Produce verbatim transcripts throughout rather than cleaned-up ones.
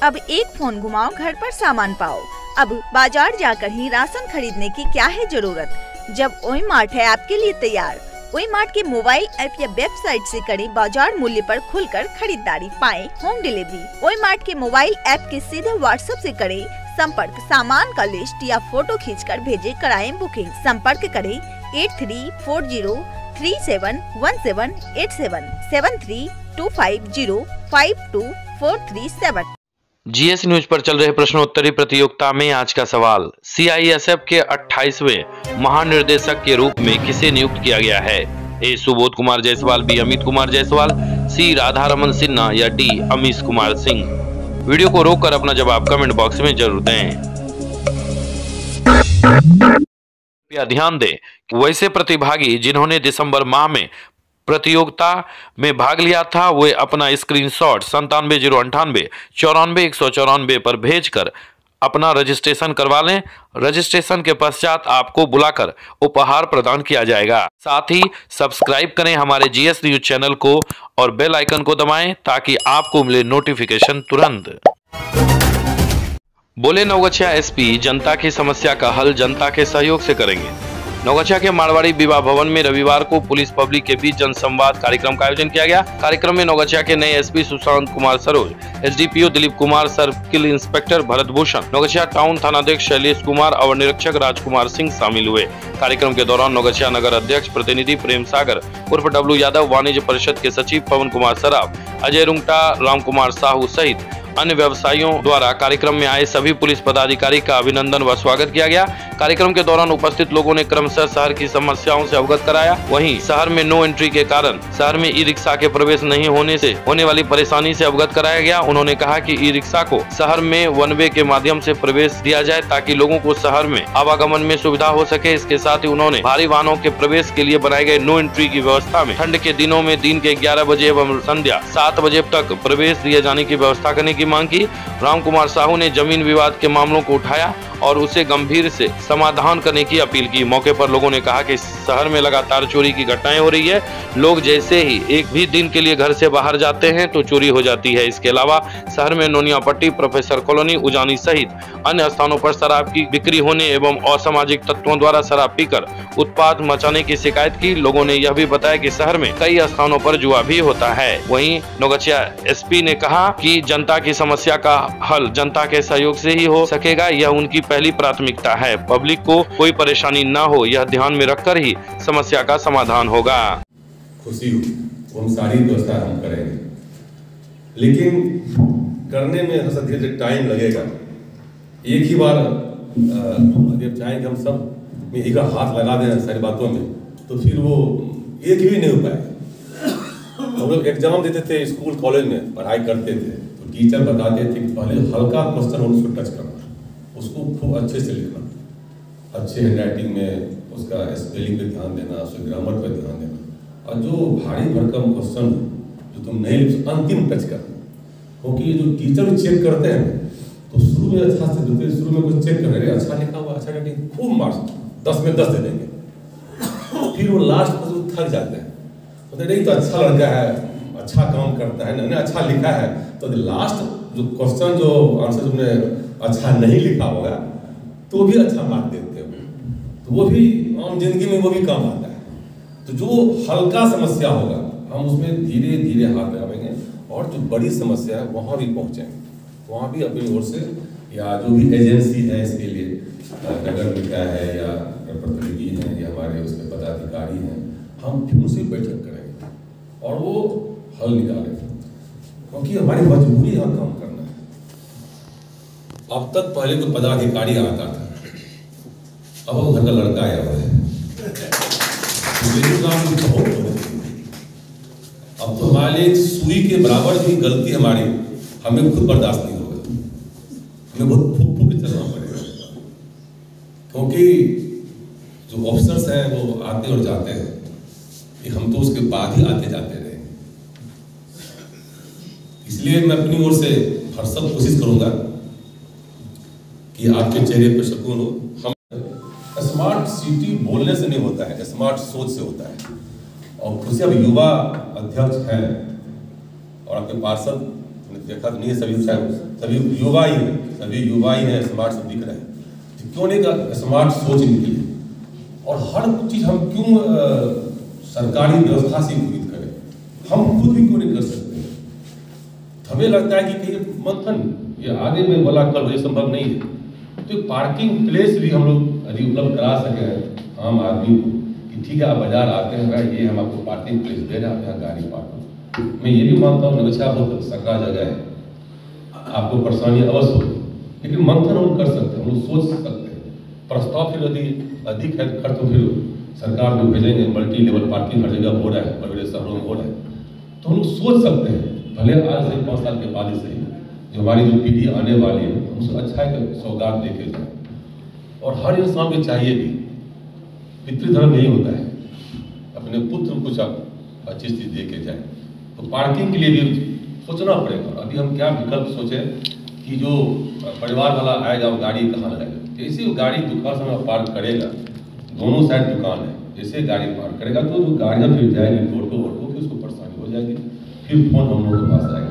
अब एक फोन घुमाओ, घर पर सामान पाओ। अब बाजार जाकर ही राशन खरीदने की क्या है जरूरत, जब ओई मार्ट है आपके लिए तैयार। ओई मार्ट के मोबाइल ऐप या वेबसाइट से करें बाजार मूल्य पर खुलकर खरीदारी, पाएं होम डिलीवरी। ओई मार्ट के मोबाइल ऐप के सीधे व्हाट्सएप से करें संपर्क, सामान का लिस्ट या फोटो खींचकर भेजे, कराएं बुकिंग। संपर्क करें eight three four zero three seven one seven eight seven seven three two five zero five two four three seven. GS news पर चल रहे प्रश्नोत्तरी प्रतियोगिता में आज का सवाल, सीआईएसएफ के अट्ठाईसवें महानिर्देशक के रूप में किसे नियुक्त किया गया है? A Subodh Kumar Jaiswal, B Amit Kumar Jaiswal, C Radha Raman Sinha या डी अमीश कुमार सिंह। वीडियो को रोककर अपना जवाब कमेंट बॉक्स में जरूर दें। कृपया ध्यान दें कि वैसे प्रतिभागी जिन्होंने दिसंबर माह में प्रतियोगिता में भाग लिया था वे अपना स्क्रीनशॉट संतानवे जीरो अंठानवे चौरानवे एक सौ चौरानवे पर भेजकर अपना रजिस्ट्रेशन करवा लें। रजिस्ट्रेशन के पश्चात आपको बुलाकर उपहार प्रदान किया जाएगा। साथ ही सब्सक्राइब करें हमारे जीएस न्यूज चैनल को और बेल आइकन को दबाएं ताकि आपको मिले नोटिफिकेशन तुरंत। बोले नवगछिया एसपी, जनता की समस्या का हल जनता के सहयोग से करेंगे। नवगछिया के मारवाड़ी विवाह भवन में रविवार को पुलिस पब्लिक के बीच जनसंवाद कार्यक्रम का आयोजन किया गया। कार्यक्रम में नवगछिया के नए SP Sushant Kumar Saroj, SDPO Dilip Kumar, circle inspector Bharat Bhushan, Naugachhia town थानाध्यक्ष शैलेश कुमार, अवर निरीक्षक राजकुमार सिंह शामिल हुए। कार्यक्रम के दौरान नवगछिया नगर अध्यक्ष प्रतिनिधि प्रेम सागर उर्फ डब्लू यादव, वाणिज्य परिषद के सचिव पवन कुमार सराफ, अजय रुंगटा, राम कुमार साहू सहित अन्य व्यवसायियों द्वारा कार्यक्रम में आए सभी पुलिस पदाधिकारी का अभिनंदन व स्वागत किया गया। कार्यक्रम के दौरान उपस्थित लोगों ने क्रमशः शहर की समस्याओं से अवगत कराया। वहीं शहर में नो एंट्री के कारण शहर में ई रिक्शा के प्रवेश नहीं होने से होने वाली परेशानी से अवगत कराया गया। उन्होंने कहा कि ई रिक्शा को शहर में वन वे के माध्यम से प्रवेश दिया जाए ताकि लोगों को शहर में आवागमन में सुविधा हो सके। इसके साथ ही उन्होंने भारी वाहनों के प्रवेश के लिए बनाए गए नो एंट्री की व्यवस्था में ठंड के दिनों में दिन के ग्यारह बजे एवं संध्या सात बजे तक प्रवेश दिए जाने की व्यवस्था करने की मांग की। राम कुमार साहू ने जमीन विवाद के मामलों को उठाया और उसे गंभीर से समाधान करने की अपील की। मौके पर लोगों ने कहा कि शहर में लगातार चोरी की घटनाएं हो रही है। लोग जैसे ही एक भी दिन के लिए घर से बाहर जाते हैं तो चोरी हो जाती है। इसके अलावा शहर में नोनियापट्टी, प्रोफेसर कॉलोनी, उजानी सहित अन्य स्थानों पर शराब की बिक्री होने एवं असामाजिक तत्वों द्वारा शराब पीकर उत्पात मचाने की शिकायत की। लोगों ने यह भी बताया कि शहर में कई स्थानों पर जुआ भी होता है। वहीं नवगछिया एसपी ने कहा कि जनता की समस्या का हल जनता के सहयोग से ही हो सकेगा, यह उनकी पहली प्राथमिकता है। पब्लिक को कोई परेशानी न हो यह ध्यान में रखकर ही समस्या का समाधान होगा। खुशी हो हम सारी व्यवस्था हम करेंगे, लेकिन करने में धीरे धीरे टाइम लगेगा। एक ही बार जब चाहेंगे हम सब में एक हाथ लगा दें सारी बातों में तो फिर वो एक भी नहीं हो पाएगा। हम लोग एग्जाम देते थे स्कूल कॉलेज में पढ़ाई करते थे तो टीचर बताते थे कि पहले हल्का क्वेश्चन उसको टच करना, उसको खूब अच्छे से लिखना, अच्छे हैंड राइटिंग में उसका स्पेलिंग पे ध्यान देना, उसके ग्रामर पे ध्यान देना, और जो भारी भरकम क्वेश्चन जो तुम नहीं लिख अंतिम टच करना। क्योंकि जो टीचर चेक करते हैं तो शुरू में अच्छा से देते, शुरू में कुछ चेक कर रहे अच्छा लिखा हुआ, अच्छा राइटिंग, खूब मार्क्स दस में दस दे देंगे। फिर वो लास्ट में जो थक जाते हैं तो नहीं तो अच्छा लड़का है, अच्छा काम करता है, नहीं अच्छा लिखा है, तो लास्ट जो क्वेश्चन जो आंसर तुमने अच्छा नहीं लिखा होगा तो भी अच्छा मार्क देते हो, तो वो भी आम जिंदगी में वो भी काम आता है। तो जो हल्का समस्या होगा हम उसमें धीरे धीरे हाथ लगाएंगे और जो बड़ी समस्या है वहाँ भी पहुँचेंगे, वहाँ भी अपनी ओर से या जो भी एजेंसी है इसके लिए नगर निकाय है या प्रतिनिधि हैं या हमारे उसके पदाधिकारी हैं, हम फिर उनसे बैठक करेंगे और वो हल निकालेंगे, क्योंकि हमारी मजबूरी यहाँ काम करना है। अब तक पहले तो पदाधिकारी आता था, अब वो घर का लड़का आया हुआ है, बहुत अब तो हमारे लिए सुई के बराबर भी गलती हमारी हमें खुद बर्दाश्त नहीं होगा, हमें बहुत फूक फूक के चलना पड़ेगा, क्योंकि जो ऑफिसर्स हैं वो आते और जाते हैं, कि हम तो उसके बाद ही आते जाते रहे। इसलिए मैं अपनी ओर से हर सब कोशिश करूंगा कि आपके चेहरे पर सुकून हो। हम स्मार्ट सिटी बोलने से नहीं होता है, स्मार्ट सोच से होता है। और खुशी अब युवा अध्यक्ष हैं और आपके पार्षद देखा तो नहीं है, सभी सभी युवा ही है, सभी युवा ही है, स्मार्ट सब दिख रहे हैं, तो क्यों नहीं स्मार्ट सोच निकली? और हर चीज़ हम क्यों आ, सरकारी व्यवस्था से उम्मीद करें? हम खुद भी क्यों नहीं कर सकते? हमें लगता है कि कहीं मंथन ये आगे में बोला कल ये संभव नहीं है, तो पार्किंग प्लेस भी हम लोग यदि उपलब्ध करा सके हैं आम आदमी को कि ठीक है आप बाजार आते हैं भाई, ये हम आपको पार्किंग प्लेस दे रहे हैं, आप यहाँ गाड़ी पार्क। मैं ये भी मानता हूँ नगछिया बहुत सरकार जगह है, आपको परेशानी अवश्य होगी, लेकिन मंथन हम कर सकते हैं, हम लोग सोच सकते हैं। प्रस्ताव फिर यदि अधिक है खर्च तो फिर सरकार को भेजेंगे, मल्टी लेवल पार्किंग हर जगह हो रहा है, बड़े बड़े शहरों में हो रहा है, तो हम लोग सोच सकते हैं। भले आज से पाँच साल के बाद ही सही, जो हमारी जो पीढ़ी आने वाली है उसको अच्छा है सौगात दे के जाए। और हर इंसान को चाहिए भी, पितृधर्म यही होता है, अपने पुत्र को कुछ अच्छी चीज़ दे के जाए। तो पार्किंग के लिए भी सोचना पड़ेगा। अभी हम क्या विकल्प सोचें कि जो परिवार वाला आएगा वो गाड़ी कहाँ लगाएगा? जैसे वो गाड़ी दुकान से पार्क करेगा, दोनों साइड दुकान है, जैसे गाड़ी पार्क करेगा तो जो गाड़ियाँ फिर जाएगी टोटो वोटो, फिर उसको परेशानी हो जाएगी, फिर फोन हम लोगों के पास आएगा।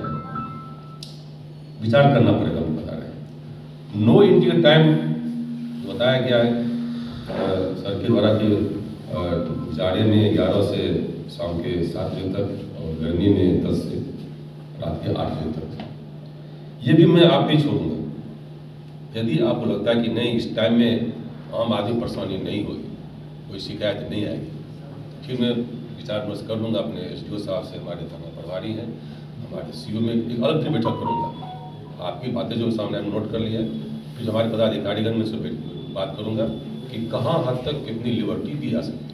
विचार करना पड़ेगा, हम बता रहे हैं। नो इंडियन टाइम बताया गया है सर के द्वारा कि जाड़े में ग्यारह से शाम के सात बजे तक और गर्मी में दस से रात के आठ बजे तक। ये भी मैं आप भी छोड़ूंगा। यदि आपको लगता है कि नहीं इस टाइम में आम आदमी परेशानी नहीं होगी, कोई शिकायत नहीं आएगी, फिर मैं विचार विमर्श कर लूँगा अपने एस डी ओ साहब से, हमारे थाना प्रभारी हैं, हमारे सी ओ में एक अलग से बैठक करूँगा। आपकी बातें जो सामने नोट कर लिया, फिर हमारे पदाधिकारीगण में से बात करूँगा कि कहाँ हद तक कितनी लिबर्टी दी जा सकती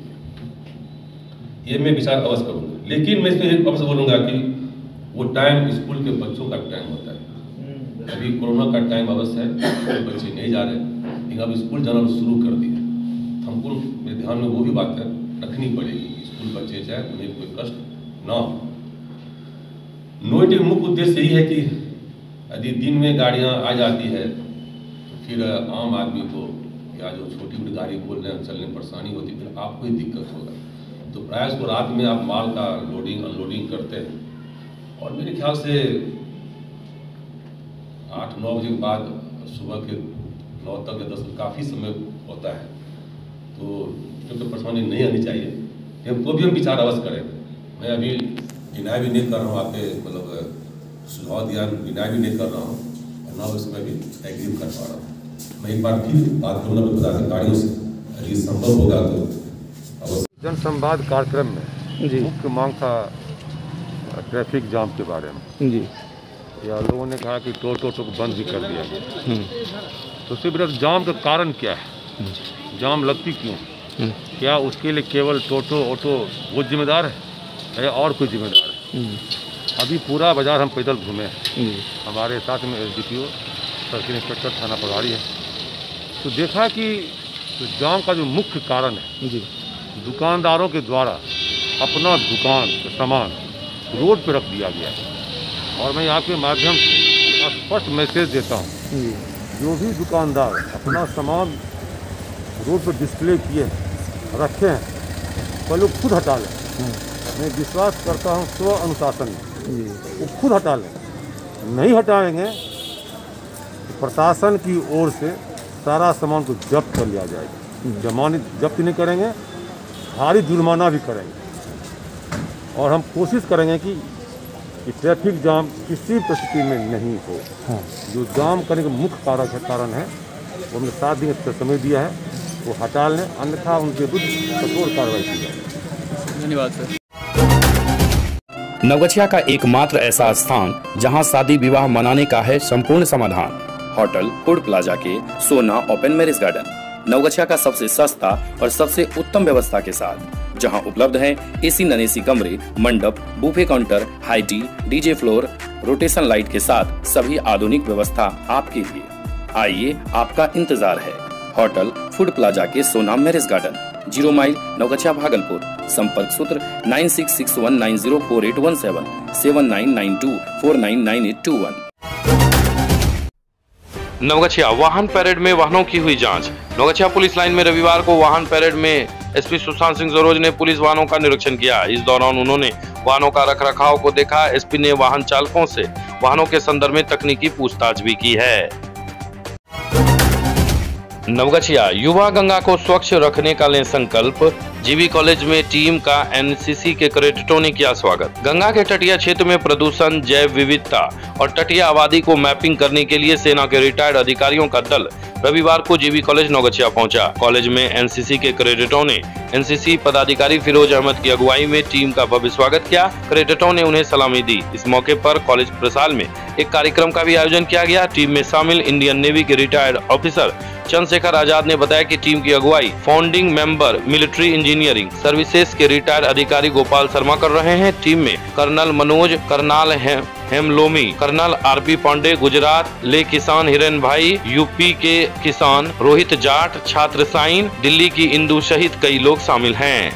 है, ये मैं विचार अवश्य करूँगा। लेकिन मैं इसमें एक अवश्य बोलूँगा कि वो टाइम स्कूल के बच्चों का टाइम होता है। अभी कोरोना का टाइम अवश्य है, तो बच्चे नहीं जा रहे, लेकिन अब स्कूल जाना शुरू कर दिया। हमको मेरे ध्यान में वो भी बात है रखनी पड़ेगी, स्कूल बच्चे जाए उन्हें कोई कष्ट ना हो। नोएडा का मुख्य उद्देश्य यही है कि यदि दिन में गाड़ियाँ आ जाती है तो फिर आम आदमी को या जो छोटी मोटी गाड़ी बोलने चलने में परेशानी होती है, फिर आपको ही दिक्कत होगा। तो प्रायः को रात में आप माल का लोडिंग अनलोडिंग करते हैं, और मेरे ख्याल से आठ नौ बजे के बाद सुबह के नौ तक या दस काफ़ी समय होता है, तो क्योंकि परेशानी नहीं आनी चाहिए, लेकिन तो भी हम विचार अवश्य करें। मैं अभी डिनाई भी नहीं कर रहा हूँ, आपके मतलब सुझाव दिया डिनाई भी नहीं कर रहा हूँ, और ना उसमें भी एग्री कर पा रहा हूँ। मैं एक बार फिर बात करूँगा पदाधिकारियों से, यदि संभव होगा तो अवश्य। जनसंवाद कार्यक्रम में जी मुख्य मांग था ट्रैफिक जाम के बारे में जी, या लोगों ने कहा कि टोटो टो को बंद भी कर दिया गया। तो सिर्फ जाम का कारण क्या है, जाम लगती क्यों, क्या उसके लिए केवल टोटो ऑटो वो जिम्मेदार है या और कोई जिम्मेदार है? अभी पूरा बाजार हम पैदल घूमे हैं, हमारे साथ में S D P O circle inspector थाना प्रभारी है, तो देखा कि तो जाम का जो मुख्य कारण है जी, दुकानदारों के द्वारा अपना दुकान सामान रोड पर रख दिया गया है। और मैं आपके माध्यम से स्पष्ट मैसेज देता हूँ, जो भी दुकानदार अपना सामान रोड पर डिस्प्ले किए रखे हैं, पहले खुद हटा लें। मैं विश्वास करता हूँ स्व अनुशासन में, वो खुद हटा लें। नहीं हटाएंगे तो प्रशासन की ओर से सारा सामान को जब्त कर लिया जाएगा। जमानत जब्त नहीं करेंगे, भारी जुर्माना भी करेंगे, और हम कोशिश करेंगे कि कि ट्रैफिक जाम किसी परिस्थिति में नहीं हो। हाँ। जो जाम करने का मुख्य कारण है कारण है वो हमने सात दिन का समय दिया है, वो हटा लें, अन्यथा उनके विरुद्ध कठोर कार्रवाई की जाए। धन्यवाद सर। नवगछिया का एकमात्र ऐसा स्थान जहां शादी विवाह मनाने का है संपूर्ण समाधान, होटल फूड प्लाजा के सोना ओपन मैरिज गार्डन। नवगछिया का सबसे सस्ता और सबसे उत्तम व्यवस्था के साथ, जहां उपलब्ध है एसी नॉन एसी कमरे, मंडप, buffet counter, high tea, DJ floor, rotation light के साथ सभी आधुनिक व्यवस्था आपके लिए। आइए, आपका इंतजार है। होटल फूड प्लाजा के Sona marriage garden, zero mile Naugachhia Bhagalpur. संपर्क सूत्र nine six six one nine zero four eight one seven seven nine nine two four nine nine eight two one. Naugachhia वाहन परेड में वाहनों की हुई जांच। नवगछिया पुलिस लाइन में रविवार को वाहन परेड में एसपी सुशांत सिंह सरोज ने पुलिस वाहनों का निरीक्षण किया। इस दौरान उन्होंने वाहनों का रखरखाव को देखा। एसपी ने वाहन चालकों से वाहनों के संदर्भ में तकनीकी पूछताछ भी की है। नवगछिया युवा गंगा को स्वच्छ रखने का लें संकल्प। जीबी कॉलेज में टीम का एनसीसी के कैडेटों ने किया स्वागत। गंगा के तटीय क्षेत्र में प्रदूषण, जैव विविधता और तटीय आबादी को मैपिंग करने के लिए सेना के रिटायर्ड अधिकारियों का दल रविवार को जीबी कॉलेज नवगछिया पहुंचा। कॉलेज में एनसीसी के कैडेटों ने एनसीसी पदाधिकारी फिरोज अहमद की अगुवाई में टीम का भव्य स्वागत किया। कैडेटों ने उन्हें सलामी दी। इस मौके पर कॉलेज प्रसाल में एक कार्यक्रम का भी आयोजन किया गया। टीम में शामिल इंडियन नेवी के रिटायर्ड ऑफिसर चंद्रशेखर आजाद ने बताया कि टीम की अगुवाई founding member military engineering services के रिटायर्ड अधिकारी गोपाल शर्मा कर रहे हैं। टीम में colonel Manoj, colonel Hemlomi, colonel RP Pandey Gujarat, ले किसान हिरेन भाई यूपी के किसान रोहित जाट, छात्र साइन दिल्ली की इंदु सहित कई लोग शामिल हैं।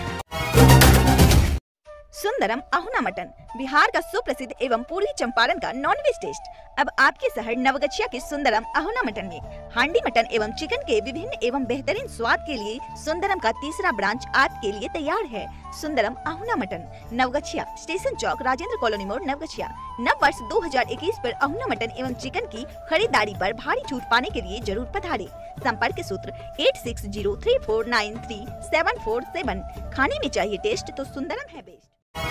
सुंदरम अहुना मटन बिहार का सुप्रसिद्ध एवं पूर्वी चंपारण का नॉनवेज टेस्ट अब आपके शहर नवगछिया के सुंदरम अहुना मटन में हांडी मटन एवं चिकन के विभिन्न एवं बेहतरीन स्वाद के लिए सुंदरम का तीसरा ब्रांच आपके लिए तैयार है। सुंदरम अहुना मटन नवगछिया स्टेशन चौक, राजेंद्र कॉलोनी मोड़, नवगछिया। नव वर्ष दो हज़ार इक्कीस पर अहुना मटन एवं चिकन की खरीदारी पर भारी छूट पाने के लिए जरूर पधारें। संपर्क सूत्र eight six zero three four nine three seven four seven. खाने में चाहिए टेस्ट तो सुंदरम है बेस्ट।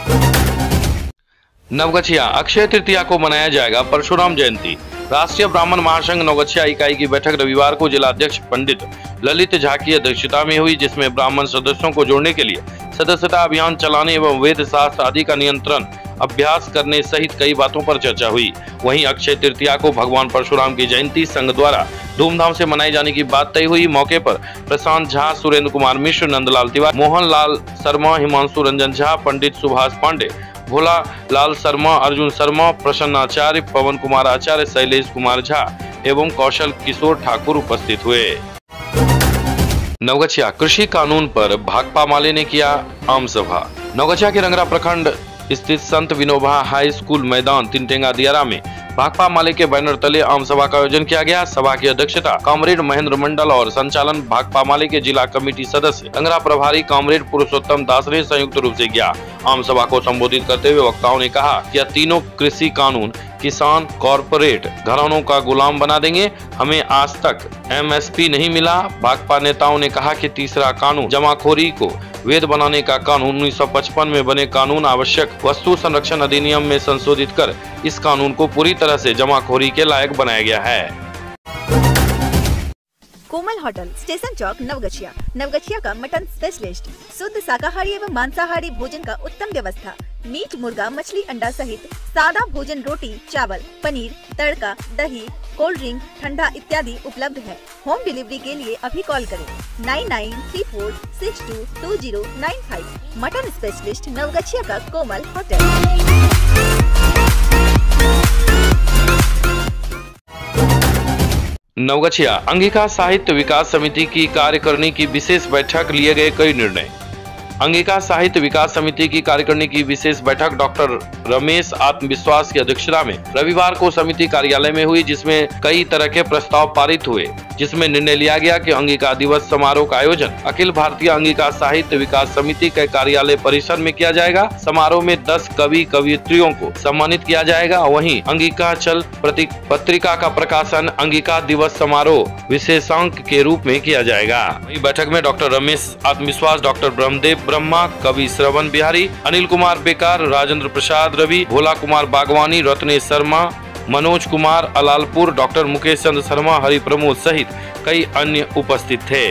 नवगछिया अक्षय तृतीया को मनाया जाएगा परशुराम जयंती। राष्ट्रीय ब्राह्मण महासंघ नवगछिया इकाई की बैठक रविवार को जिलाध्यक्ष पंडित ललित झा की अध्यक्षता में हुई, जिसमें ब्राह्मण सदस्यों को जोड़ने के लिए सदस्यता अभियान चलाने एवं वेद शास्त्र आदि का नियंत्रण अभ्यास करने सहित कई बातों पर चर्चा हुई। वहीं अक्षय तृतीया को भगवान परशुराम की जयंती संघ द्वारा धूमधाम से मनाए जाने की बात तय हुई। मौके पर प्रशांत झा, सुरेंद्र कुमार मिश्र, नंदलाल तिवारी, मोहन लाल शर्मा, हिमांशु रंजन झा, पंडित सुभाष पांडे, भोला लाल शर्मा, अर्जुन शर्मा, प्रसन्न आचार्य, पवन कुमार आचार्य, शैलेश कुमार झा एवं कौशल किशोर ठाकुर उपस्थित हुए। नवगछिया कृषि कानून पर भाकपा माले ने किया आम सभा। नवगछिया के रंगरा प्रखंड स्थित संत विनोबा हाई स्कूल मैदान तिनटेंगा दियारा में भाकपा माले के बैनर तले आम सभा का आयोजन किया गया। सभा की अध्यक्षता कॉमरेड महेंद्र मंडल और संचालन भाकपा माले के जिला कमेटी सदस्य रंगरा प्रभारी कॉमरेड पुरुषोत्तम दास ने संयुक्त रूप से किया। आम सभा को संबोधित करते हुए वक्ताओं ने कहा कि यह तीनों कृषि कानून किसान कॉरपोरेट घरानों का गुलाम बना देंगे। हमें आज तक एमएसपी नहीं मिला। भाकपा नेताओं ने कहा कि तीसरा कानून जमाखोरी को वैध बनाने का कानून उन्नीस सौ पचपन में बने कानून आवश्यक वस्तु संरक्षण अधिनियम में संशोधित कर इस कानून को पूरी तरह से जमाखोरी के लायक बनाया गया है। कोमल होटल स्टेशन चौक नवगछिया नवगछिया का मटन स्पेशलिस्ट, शुद्ध शाकाहारी एवं मांसाहारी भोजन का उत्तम व्यवस्था। मीट, मुर्गा, मछली, अंडा सहित सादा भोजन, रोटी, चावल, पनीर, तड़का, दही, कोल्ड ड्रिंक, ठंडा इत्यादि उपलब्ध है। होम डिलीवरी के लिए अभी कॉल करें nine nine three four six two two zero nine five. Mutton specialist Naugachhia का कोमल होटल। नवगछिया अंगिका साहित्य विकास समिति की कार्यकारिणी की विशेष बैठक, लिए गए कई निर्णय। अंगिका साहित्य विकास समिति की कार्यकारिणी की विशेष बैठक डॉक्टर रमेश आत्मविश्वास की अध्यक्षता में रविवार को समिति कार्यालय में हुई, जिसमें कई तरह के प्रस्ताव पारित हुए, जिसमें निर्णय लिया गया कि अंगिका दिवस समारोह का आयोजन अखिल भारतीय अंगिका साहित्य विकास समिति के कार्यालय परिसर में किया जाएगा। समारोह में दस कवि कवियत्रियों को सम्मानित किया जाएगा। वहीं अंगिका चल पत्रिका का प्रकाशन अंगिका दिवस समारोह विशेषांक के रूप में किया जाएगा। वहीं बैठक में डॉक्टर रमेश आत्मविश्वास, डॉक्टर ब्रह्मदेव ब्रह्मा, कवि श्रवण बिहारी, अनिल कुमार बेकार, राजेंद्र प्रसाद रवि, भोला कुमार बागवानी, रत्नेश शर्मा, मनोज कुमार अलालपुर, डॉक्टर मुकेश चंद्र शर्मा, हरि प्रमोद सहित कई अन्य उपस्थित थे।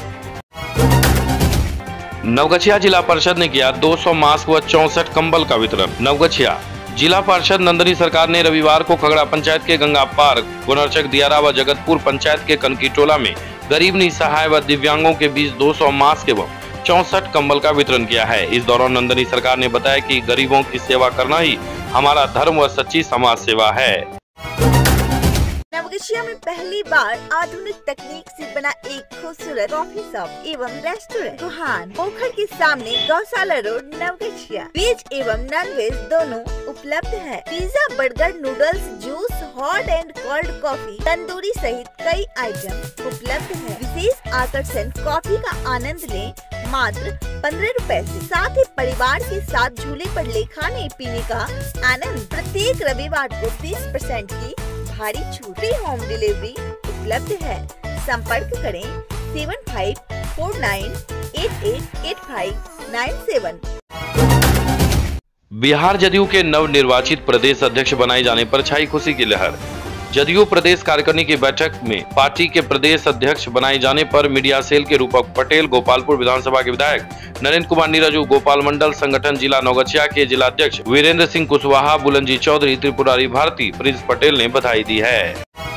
नवगछिया जिला परिषद ने किया दो सौ मास्क व चौसठ कंबल का वितरण। नवगछिया जिला पार्षद नंदनी सरकार ने रविवार को खगड़ा पंचायत के गंगा पार्क, गुनरचक दियारा व जगतपुर पंचायत के कनकीटोला में गरीब निसहाय व दिव्यांगों के बीच दो सौ मास्क एवं चौसठ कंबल का वितरण किया है। इस दौरान नंदनी सरकार ने बताया कि गरीबों की सेवा करना ही हमारा धर्म व सच्ची समाज सेवा है। नवगछिया में पहली बार आधुनिक तकनीक से बना एक खूबसूरत कॉफी शॉप एवं रेस्टोरेंट गुहान, पोखर के सामने, गौशाला रोड, नवगछिया। वेज एवं नॉन वेज दोनों उपलब्ध है। Pizza, burger, noodles, juice, hot and cold coffee, tandoori सहित कई आइटम उपलब्ध है। विशेष आकर्षण कॉफी का आनंद लें। मात्र पंद्रह रुपए से। साथ ही परिवार के साथ झूले पर ले खाने पीने का आनंद। प्रत्येक रविवार को तीस परसेंट की भारी छूट। फ्री होम डिलीवरी उपलब्ध है। संपर्क करें seven five four nine eight eight eight five nine seven. Bihar JDU के नवनिर्वाचित प्रदेश अध्यक्ष बनाए जाने पर छाई खुशी की लहर। जदयू प्रदेश कार्यकारिणी की बैठक में पार्टी के प्रदेश अध्यक्ष बनाए जाने पर मीडिया सेल के रूपक पटेल, गोपालपुर विधानसभा के विधायक नरेंद्र कुमार नीरजू, गोपाल मंडल संगठन जिला नवगछिया के जिला अध्यक्ष वीरेंद्र सिंह कुशवाहा, बुलंदजी चौधरी, त्रिपुरारी भारती, प्रिंस पटेल ने बधाई दी है।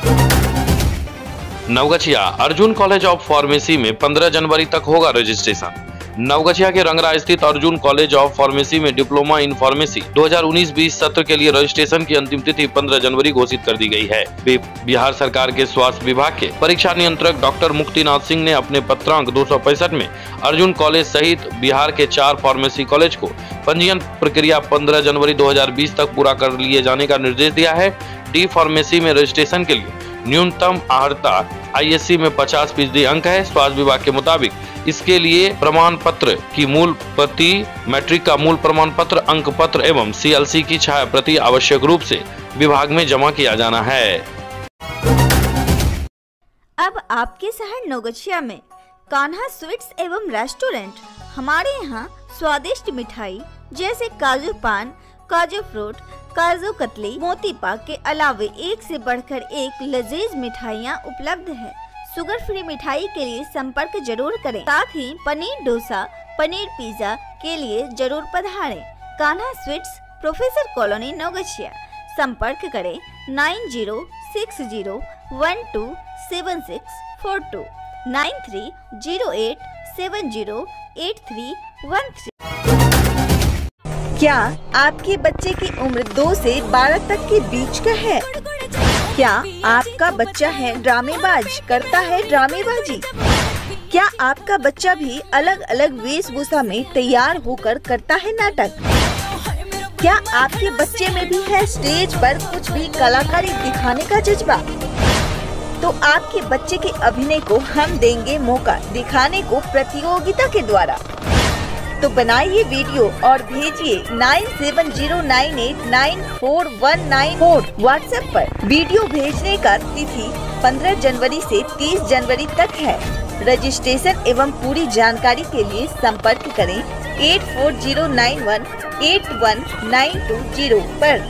Naugachhia Arjun college of pharmacy में पंद्रह जनवरी तक होगा रजिस्ट्रेशन। नवगछिया के रंगरा स्थित अर्जुन कॉलेज ऑफ फार्मेसी में डिप्लोमा इन फार्मेसी दो हज़ार उन्नीस बीस सत्र के लिए रजिस्ट्रेशन की अंतिम तिथि पंद्रह जनवरी घोषित कर दी गई है। बिहार सरकार के स्वास्थ्य विभाग के परीक्षा नियंत्रक डॉक्टर मुक्तिनाथ सिंह ने अपने पत्रांक दो सौ पैंसठ में अर्जुन कॉलेज सहित बिहार के चार फार्मेसी कॉलेज को पंजीयन प्रक्रिया पंद्रह जनवरी दो हज़ार बीस तक पूरा कर लिए जाने का निर्देश दिया है। डी फार्मेसी में रजिस्ट्रेशन के लिए न्यूनतम अर्हता आईएससी में पचास फीसदी अंक है। स्वास्थ्य विभाग के मुताबिक इसके लिए प्रमाण पत्र की मूल प्रति, मैट्रिक का मूल प्रमाण पत्र, अंक पत्र एवं सीएलसी की छाया प्रति आवश्यक रूप से विभाग में जमा किया जाना है। अब आपके शहर नवगछिया में कान्हा स्वीट्स एवं रेस्टोरेंट। हमारे यहाँ स्वादिष्ट मिठाई जैसे काजू पान, काजू फ्रूट, काजू कतली, मोती पाक के अलावे एक से बढ़कर एक लजीज मिठाइयाँ उपलब्ध है। शुगर फ्री मिठाई के लिए संपर्क जरूर करें। साथ ही पनीर डोसा, पनीर पिज्जा के लिए जरूर पधारें। Kanha sweets, professor colony, Naugachhia. संपर्क करें nine zero six zero one two seven six four two, nine three zero eight seven zero eight three one three. क्या आपके बच्चे की उम्र दो से बारह तक के बीच का है? क्या आपका बच्चा है ड्रामेबाज, करता है ड्रामेबाजी? क्या आपका बच्चा भी अलग अलग वेशभूषा में तैयार होकर करता है नाटक? क्या आपके बच्चे में भी है स्टेज पर कुछ भी कलाकारी दिखाने का जज्बा? तो आपके बच्चे के अभिनय को हम देंगे मौका दिखाने को प्रतियोगिता के द्वारा। तो बनाइए वीडियो और भेजिए nine seven zero nine eight nine four one nine four WhatsApp पर। वीडियो भेजने का तिथि पंद्रह जनवरी से तीस जनवरी तक है। रजिस्ट्रेशन एवं पूरी जानकारी के लिए संपर्क करें eight four zero nine one eight one nine two zero पर।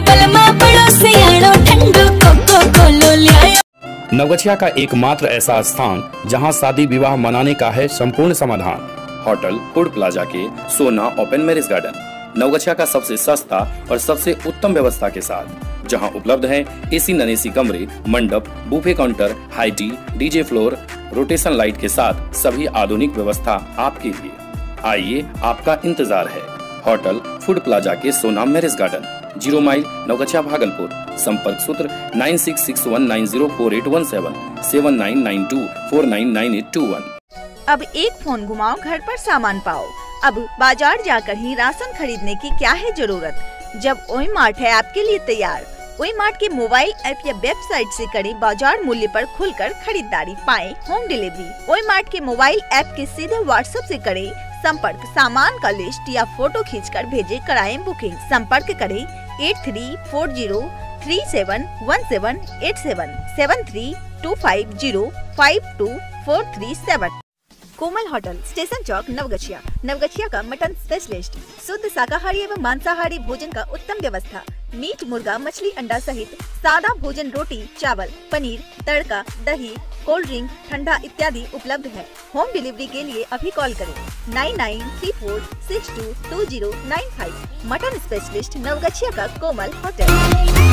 नवगछिया का एकमात्र ऐसा स्थान जहां शादी विवाह मनाने का है संपूर्ण समाधान। होटल फूड प्लाजा के सोना ओपन मैरिज गार्डन, नवगछिया का सबसे सस्ता और सबसे उत्तम व्यवस्था के साथ, जहां उपलब्ध है एसी नॉन एसी कमरे, मंडप, buffet counter, high tea, DJ floor, rotation light के साथ सभी आधुनिक व्यवस्था आपके लिए। आइए, आपका इंतजार है। होटल फूड प्लाजा के Sona marriage garden, zero mile, Naugachhia, Bhagalpur. संपर्क सूत्र nine six six one nine zero four eight one seven, seven nine nine two four nine nine eight two one. अब एक फोन घुमाओ, घर पर सामान पाओ। अब बाजार जाकर ही राशन खरीदने की क्या है जरूरत, जब ओई मार्ट है आपके लिए तैयार। ओई मार्ट के मोबाइल ऐप या वेबसाइट से करें बाजार मूल्य पर खुलकर खरीदारी, पाएं होम डिलीवरी। ओई मार्ट के मोबाइल ऐप के सीधे व्हाट्सएप से करें संपर्क, सामान का लिस्ट या फोटो खींचकर भेजे, कराएं बुकिंग। संपर्क करें eight three four zero three seven one seven eight seven, seven three two five zero five two four three seven. Komal hotel, station चौक, नवगछिया। नवगछिया का मटन स्पेशलिस्ट, शुद्ध शाकाहारी एवं मांसाहारी भोजन का उत्तम व्यवस्था। मीट, मुर्गा, मछली, अंडा सहित सादा भोजन, रोटी, चावल, पनीर, तड़का, दही, कोल्ड ड्रिंक, ठंडा इत्यादि उपलब्ध है। होम डिलीवरी के लिए अभी कॉल करें nine nine three four six two two zero nine five. Mutton specialist, Naugachhia का कोमल होटल।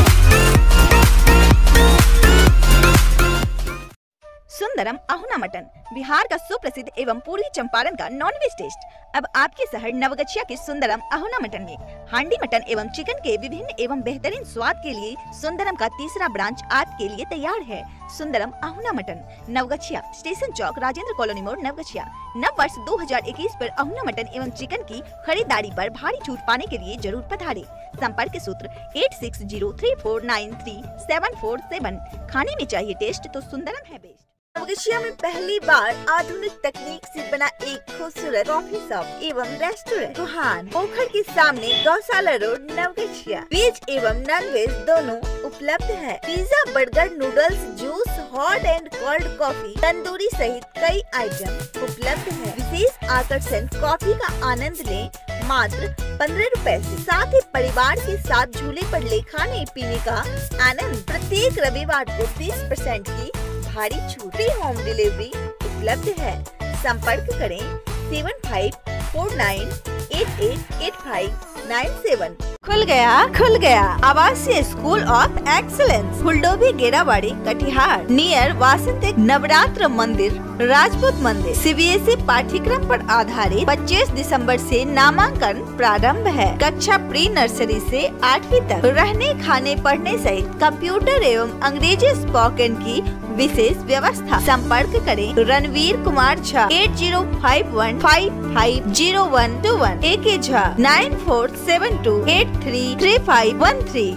सुंदरम अहुना मटन, बिहार का सुप्रसिद्ध एवं पूर्वी चंपारण का नॉनवेज टेस्ट। अब आपके शहर नवगछिया के सुंदरम अहुना मटन में हांडी मटन एवं चिकन के विभिन्न एवं बेहतरीन स्वाद के लिए सुंदरम का तीसरा ब्रांच आपके लिए तैयार है। सुंदरम अहुना मटन, नवगछिया, स्टेशन चौक, राजेंद्र कॉलोनी मोड़, नवगछिया। नव वर्ष दो हज़ार इक्कीस पर अहुना मटन एवं चिकन की खरीदारी पर भारी छूट पाने के लिए जरूर पधारें। संपर्क सूत्र eight six zero three four nine three seven four seven. खाने में चाहिए टेस्ट तो सुंदरम है बेस्ट। नवगछिया में पहली बार आधुनिक तकनीक से बना एक खूबसूरत कॉफी शॉप एवं रेस्टोरेंट रुहान पोखर के सामने गौशाला रोड नवगछिया। वेज एवं नॉन वेज दोनों उपलब्ध है। Pizza, burger, noodles, juice, hot and cold coffee, tandoori सहित कई आइटम उपलब्ध है। विशेष आकर्षण कॉफी का आनंद लें मात्र पंद्रह रुपए ऐसी। साथ ही परिवार के साथ झूले पर ले खाने पीने का आनंद। प्रत्येक रविवार को तीस परसेंट की भारी छूट। फ्री होम डिलीवरी उपलब्ध है। संपर्क करें seven five four nine eight eight eight five nine seven. खुल गया खुल गया आवासीय school of excellence Phuldobhi Gerabari Katihar near वासंतिक नवरात्र मंदिर राजपूत मंदिर। सीबीएसई पाठ्यक्रम पर आधारित पच्चीस दिसंबर से नामांकन प्रारंभ है। कक्षा प्री नर्सरी से आठवीं तक रहने खाने पढ़ने सहित कंप्यूटर एवं अंग्रेजी स्पोकन की विशेष व्यवस्था। संपर्क करें Ranveer Kumar Jha eight zero five one five five zero one two one. A K Jha nine four seven two eight three three five one three.